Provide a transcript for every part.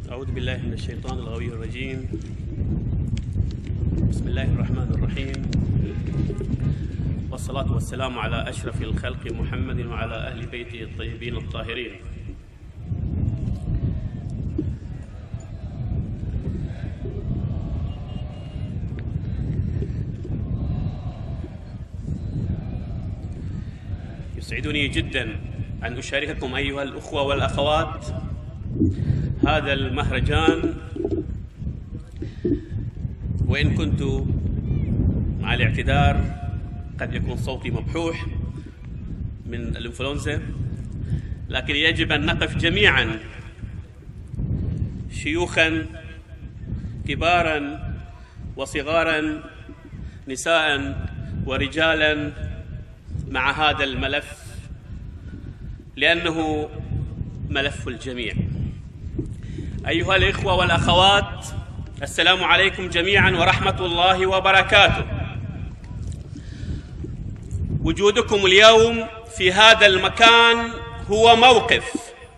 أعوذ بالله من الشيطان الغوي الرجيم. بسم الله الرحمن الرحيم، والصلاة والسلام على أشرف الخلق محمد وعلى أهل بيته الطيبين الطاهرين. يسعدني جدا أن أشارككم أيها الأخوة والأخوات هذا المهرجان، وإن كنت مع الاعتذار قد يكون صوتي مبحوح من الإنفلونزا، لكن يجب أن نقف جميعا شيوخا كبارا وصغارا نساء ورجالا مع هذا الملف، لأنه ملف الجميع. أيها الإخوة والأخوات، السلام عليكم جميعا ورحمة الله وبركاته. وجودكم اليوم في هذا المكان هو موقف،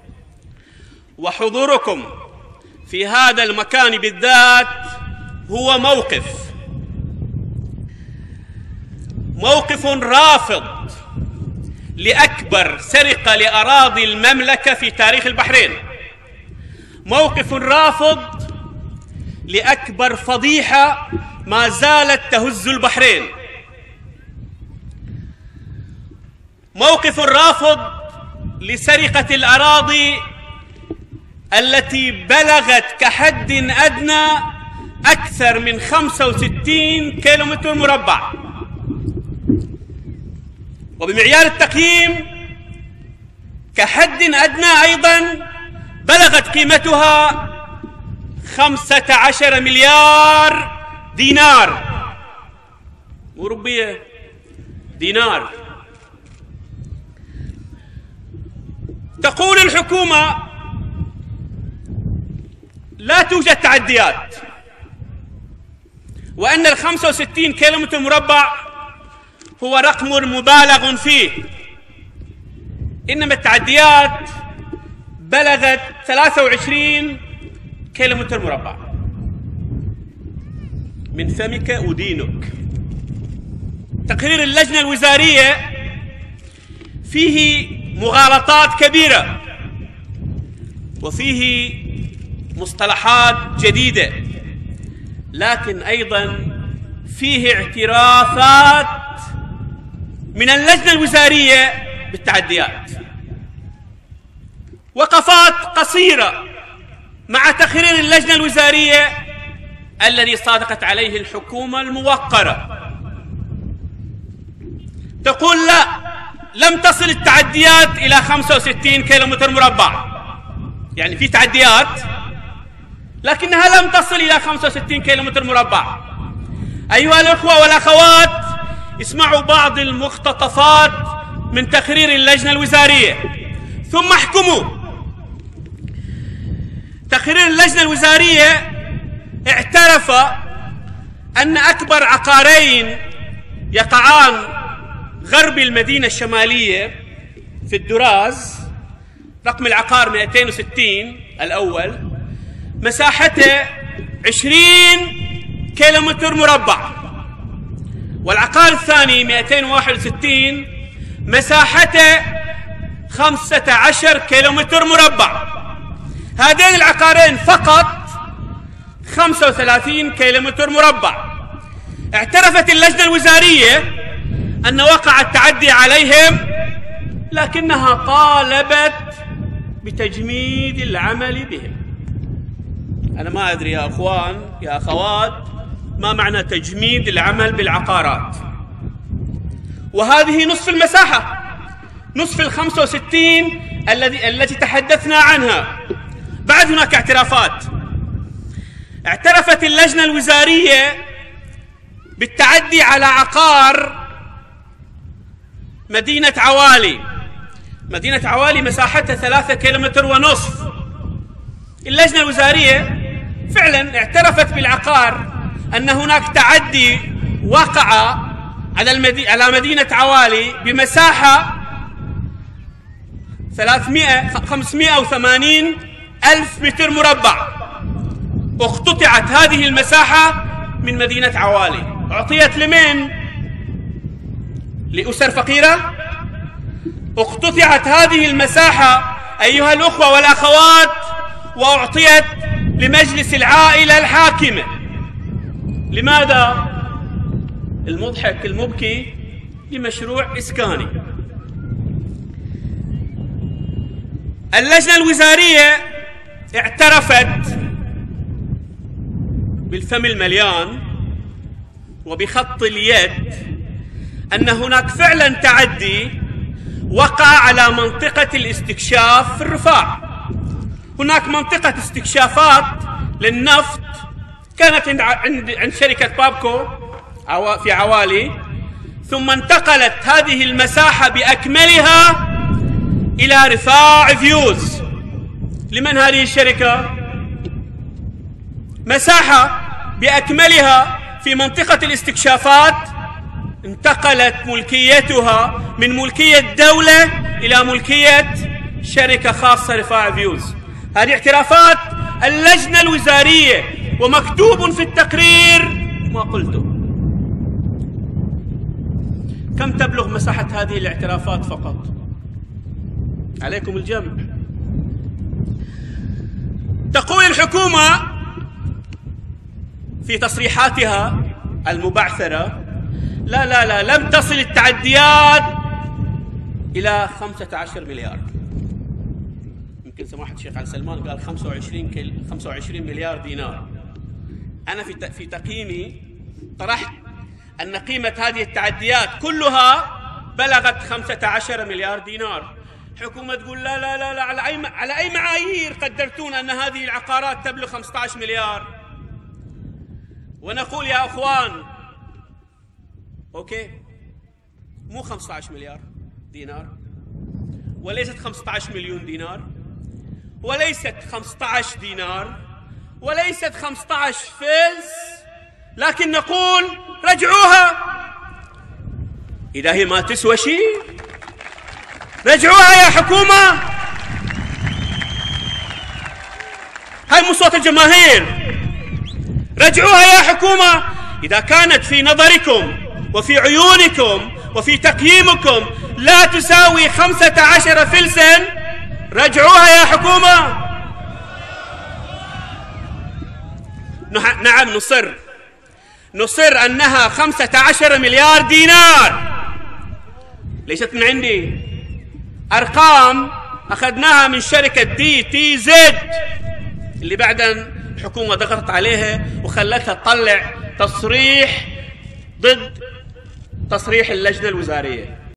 وحضوركم في هذا المكان بالذات هو موقف رافض لأكبر سرقة لأراضي المملكة في تاريخ البحرين، موقف رافض لأكبر فضيحة ما زالت تهز البحرين، موقف رافض لسرقة الأراضي التي بلغت كحد أدنى أكثر من 65 كيلومتر مربع، وبمعيار التقييم كحد أدنى أيضا بلغت قيمتها 15 مليار دينار، وربية دينار. تقول الحكومة لا توجد تعديات، وأن 65 كيلومتر مربع هو رقم مبالغ فيه، إنما التعديات بلغت 23 كيلومتر مربع. من فمك أدينك. تقرير اللجنة الوزارية فيه مغالطات كبيرة، وفيه مصطلحات جديدة، لكن أيضا فيه اعترافات من اللجنة الوزارية بالتعديات. وقفات قصيرة مع تقرير اللجنة الوزارية الذي صادقت عليه الحكومة الموقرة. تقول لا، لم تصل التعديات إلى 65 كيلومتر مربع، يعني في تعديات لكنها لم تصل إلى 65 كيلومتر مربع. أيها الأخوة والأخوات، اسمعوا بعض المقتطفات من تقرير اللجنة الوزارية ثم احكموا. تقرير اللجنة الوزارية اعترف أن أكبر عقارين يقعان غرب المدينة الشمالية في الدراز، رقم العقار 260 الأول، مساحته 20 كيلومتر مربع، والعقار الثاني 261 مساحته 15 كيلومتر مربع. هذين العقارين فقط 35 كيلومتر مربع. اعترفت اللجنة الوزارية أن وقع التعدي عليهم، لكنها طالبت بتجميد العمل بهم. أنا ما أدري يا أخوان يا أخوات ما معنى تجميد العمل بالعقارات، وهذه نصف المساحة، نصف 65 التي تحدثنا عنها. بعد هناك اعترافات. اعترفت اللجنة الوزارية بالتعدي على عقار مدينة عوالي. مدينة عوالي مساحتها 3 كيلومتر ونصف. اللجنة الوزارية فعلا اعترفت بالعقار أن هناك تعدي وقع على مدينة عوالي بمساحة 580 ألف متر مربع. اقتطعت هذه المساحة من مدينة عوالي. أعطيت لمن؟ لأسر فقيرة؟ اقتطعت هذه المساحة أيها الأخوة والأخوات وأعطيت لمجلس العائلة الحاكمة. لماذا؟ المضحك المبكي لمشروع إسكاني. اللجنة الوزارية اعترفت بالفم المليان وبخط اليد أن هناك فعلا تعدي وقع على منطقة الاستكشاف في الرفاع. هناك منطقة استكشافات للنفط كانت عند شركة بابكو في عوالي، ثم انتقلت هذه المساحة بأكملها إلى رفاع فيوز. لمن هذه الشركة؟ مساحة بأكملها في منطقة الاستكشافات انتقلت ملكيتها من ملكية دولة إلى ملكية شركة خاصة رفاع فيوز. هذه اعترافات اللجنة الوزارية ومكتوب في التقرير ما قلته. كم تبلغ مساحة هذه الاعترافات فقط؟ عليكم الجمع. تقول الحكومة في تصريحاتها المبعثرة لا لا لا لم تصل التعديات إلى 15 مليار. يمكن سماحة الشيخ علي سلمان قال 25 مليار دينار. أنا في تقييمي طرحت أن قيمة هذه التعديات كلها بلغت 15 مليار دينار. حكومة تقول لا لا لا, لا على أي معايير قدرتون أن هذه العقارات تبلغ 15 مليار؟ ونقول يا أخوان أوكي، مو 15 مليار دينار، وليست 15 مليون دينار، وليست 15 دينار، وليست 15 فلس، لكن نقول رجعوها. إذا هي ما تسوى شيء رجعوها يا حكومة. هاي مو صوت الجماهير. رجعوها يا حكومة. إذا كانت في نظركم وفي عيونكم وفي تقييمكم لا تساوي 15 فلسا رجعوها يا حكومة. نعم نصر أنها 15 مليار دينار. ليست من عندي، أرقام أخذناها من شركة DTZ اللي بعدين الحكومة ضغطت عليها وخلتها تطلع تصريح ضد تصريح اللجنة الوزارية.